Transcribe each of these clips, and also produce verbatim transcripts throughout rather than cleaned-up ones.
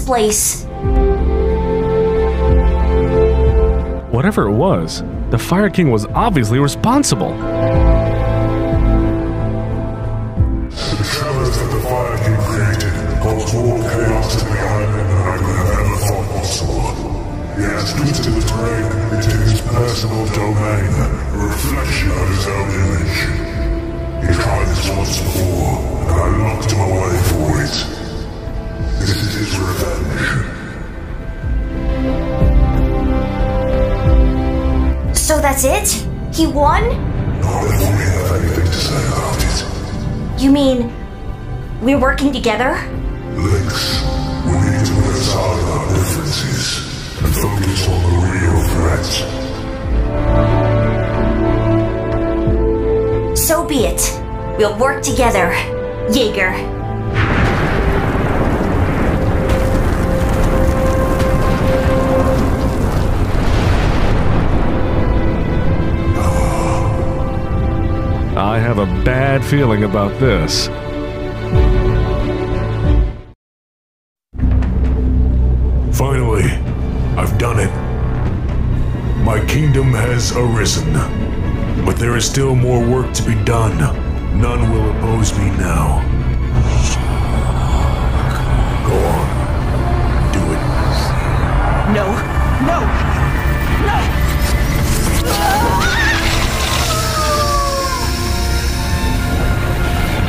this place? Whatever it was, the Fire King was obviously responsible. The tremors that the Fire King created caused more chaos in the island than I could have ever thought possible. He has twisted the terrain into his personal domain, a reflection of his own image. He tried this once before, and I locked him away for it. This is his revenge. So that's it? He won? Not before we have anything to say about it. You mean we're working together? Lynx, we need to put aside our differences and focus on the real threat. So be it. We'll work together, Jaeger. I have a bad feeling about this. Finally, I've done it. My kingdom has arisen. But there is still more work to be done. None will oppose me now. Go on. Do it. No. No. No.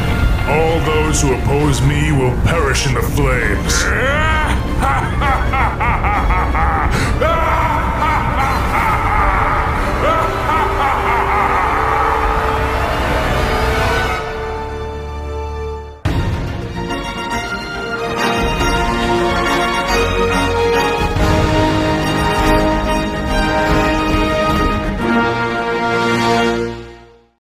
All those who oppose me will perish in the flames.